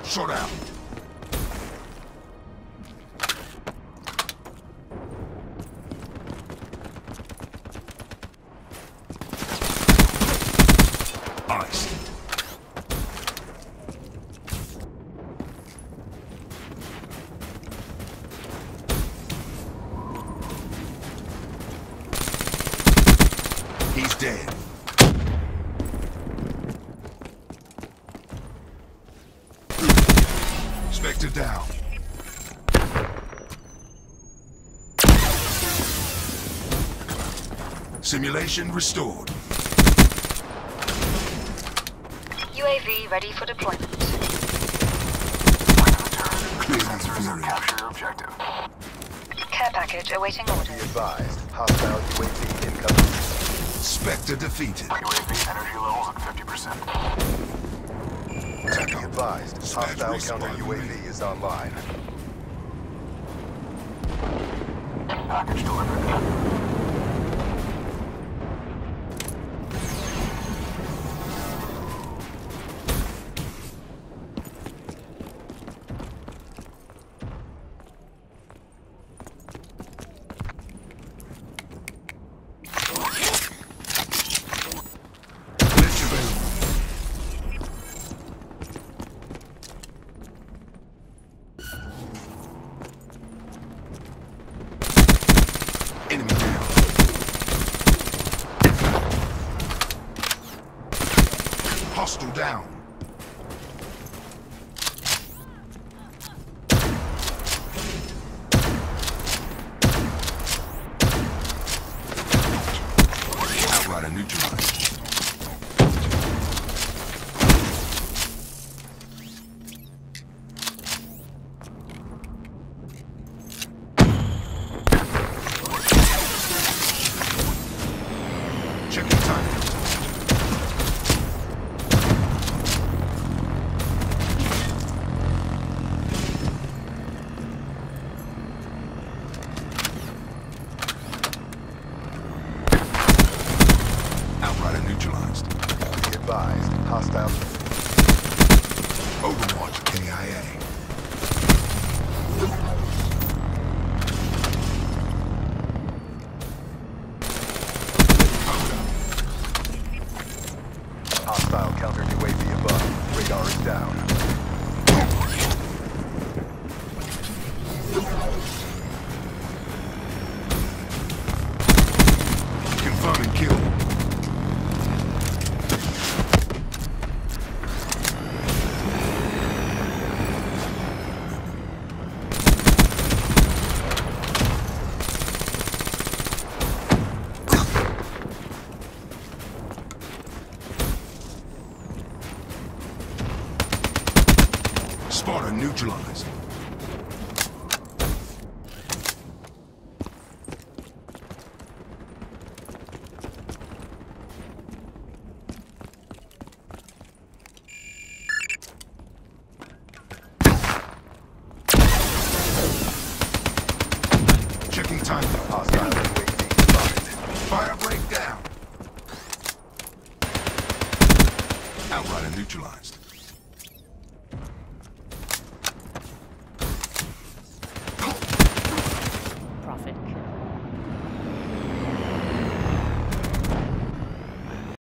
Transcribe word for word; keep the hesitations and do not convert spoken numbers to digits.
Shot out. Ice. He's dead. Spectre down. Simulation restored. U A V ready for deployment. Sensors are capture objective. Care package awaiting Be orders. advised, hostile U A V incoming. Spectre defeated. U A V energy levels at fifty percent. Be advised, hostile counter U A V is online. Package delivered. Enemy down. Hostile down. Outrider neutralized. Checking time. Outrider neutralized. Be advised, hostile. Overwatch K I A. Hostile counter U A V above. Radar is down. Confirming kill. Sparta neutralized. Checking time. Hostile U A V spotted. Fire breakdown. Outrider neutralized.